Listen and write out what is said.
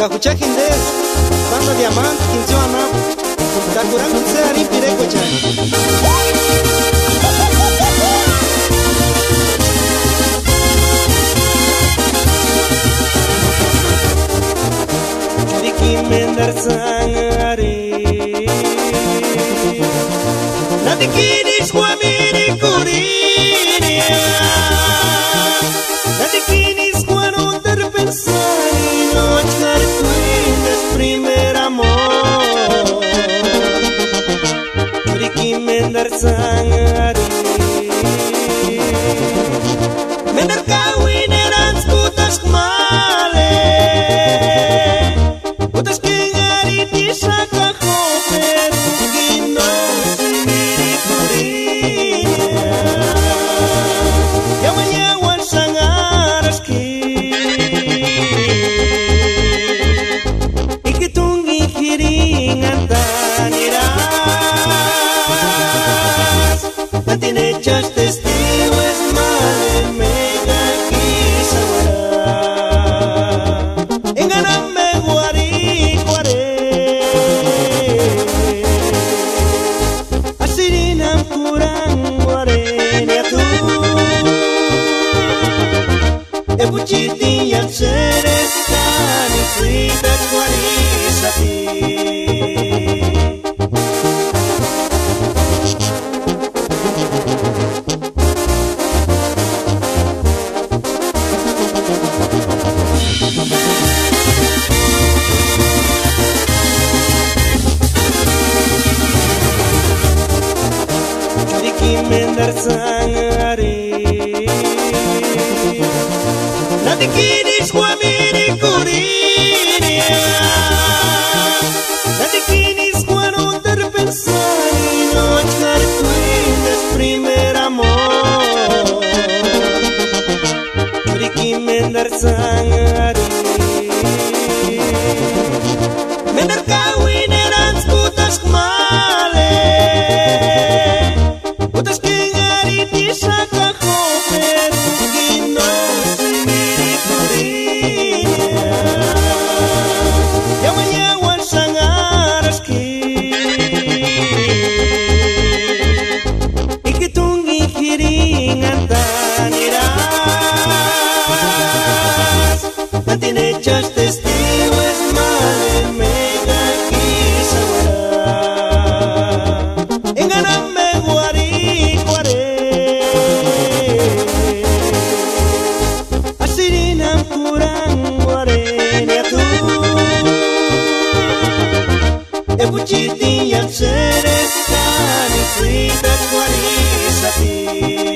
Kakuchakindes, banda diamante, quince anap, Kakurang sehari pireko chan. Diki mendar sangare, nanti kini suami kurinia, nanti kini suami terpensari no charcuines primer amor. Diki mendar sangare, mendar kawin eran putas male. Putas que gariti saca joper, guino sendiri kurinia. Yang menyawan sangareski, ikitungi hiringan taniras. Nanti nechas testigos male mega kisawara. Enganame guari. Ebuciti yang sereskan Istritas warisati. Diki mendar sangare, nanti kini suami kurinia, nanti kini suami terpensari no charcuines primer amor. Diki mendar sangare, mendar kawin eran putas male, putas que gariti saca joper, guino sendiri kurinia. Yang menyawan sangareski, ikitungi hiringan taniras. Nanti nechas testigos male mega kisawara. Enganame guari guare, asirinam kurang guarenia tu. Ebuciti yang sereskan Istritas warisati.